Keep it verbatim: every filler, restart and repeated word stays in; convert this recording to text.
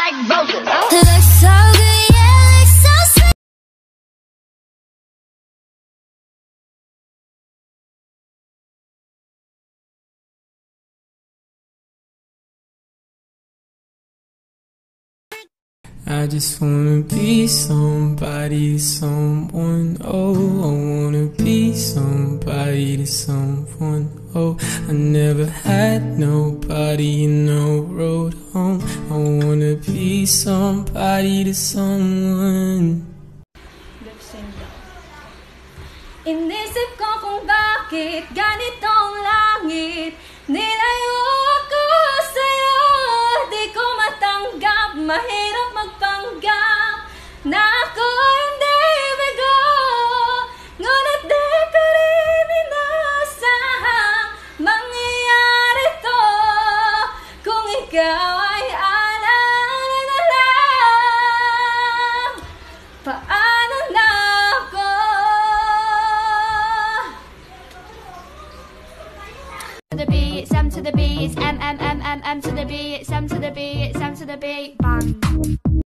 like roses. Looks so good, yeah, looks so sweet. I just wanna be somebody to someone, oh. I wanna be somebody to someone, oh. I never had nobody and no road home. I wanna be somebody to someone. Inisip ko kung bakit ganitong langit. Nilayo ako sa'yo, di ko matanggap. Mahirap magpanggap na ako hindi bigo. Ngunit di ko rin inasahang mangyayari to. Kung ikaw ay alaala na lang, paano na ako? To the B, it's M to the B, it's M, M, M, M, M to the B, it's M to the B, it's M to the B.